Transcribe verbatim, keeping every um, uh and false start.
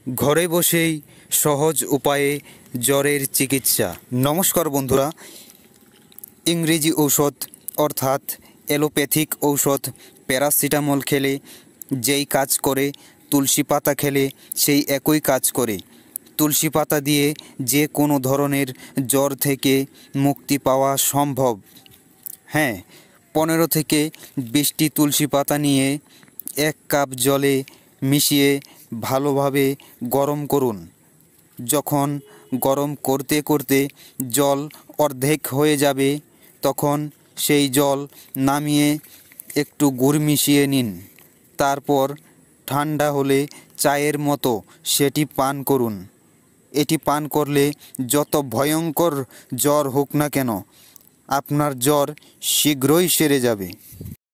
ঘরে বসেই সহজ উপায়ে জ্বরের চিকিৎসা। নমস্কার বন্ধুরা, ইংরেজি ঔষধ অর্থাৎ অ্যালোপ্যাথিক ঔষধ প্যারাসিটামল খেলে যেই কাজ করে তুলসী পাতা খেলে সেই একই কাজ করে। তুলসী পাতা দিয়ে যে কোনো ধরনের জ্বর থেকে মুক্তি পাওয়া সম্ভব। হ্যাঁ, পনেরো থেকে বিশটি তুলসী পাতা নিয়ে এক কাপ জলে মিশিয়ে ভালোভাবে গরম করুন। যখন গরম করতে করতে জল অর্ধেক হয়ে যাবে তখন সেই জল নামিয়ে একটু গুড় মিশিয়ে নিন। তারপর ঠান্ডা হলে চায়ের মতো সেটি পান করুন। এটি পান করলে যত ভয়ঙ্কর জ্বর হোক না কেন আপনার জ্বর শীঘ্রই সেরে যাবে।